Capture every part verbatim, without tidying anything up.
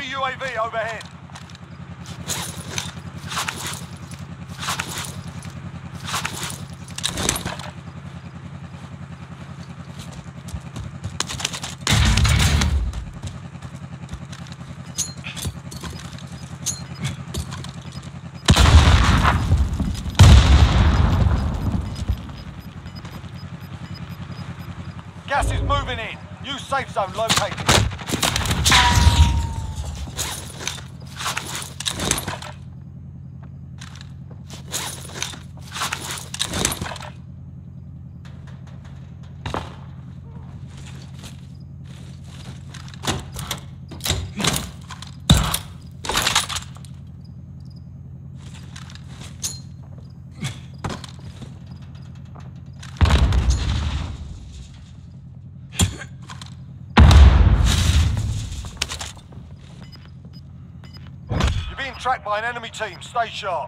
Enemy U A V overhead. Gas is moving in. New safe zone located. Being tracked by an enemy team. Stay sharp.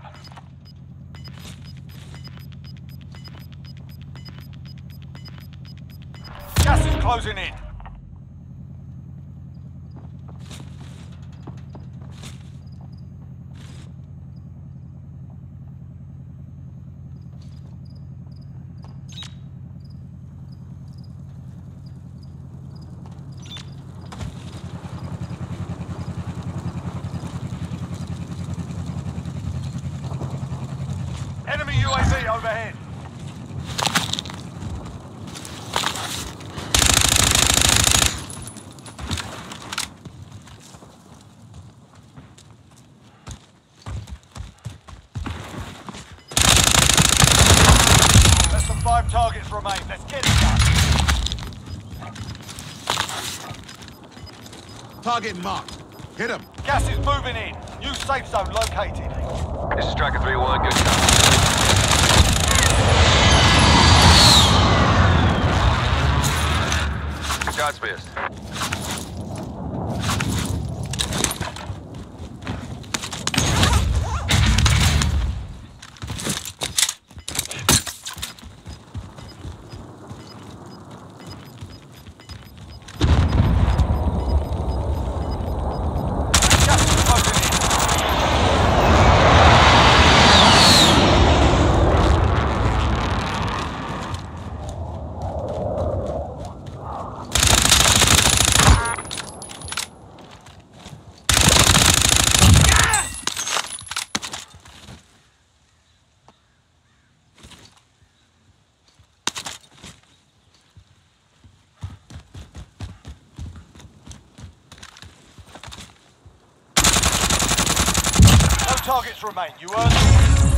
Gas is closing in. Enemy U A V overhead. Less than five targets remain. Let's get it done. Target marked. Hit him. Gas is moving in. New safe zone located. This is Striker three one, good shot. Shots missed. Targets remain. You earned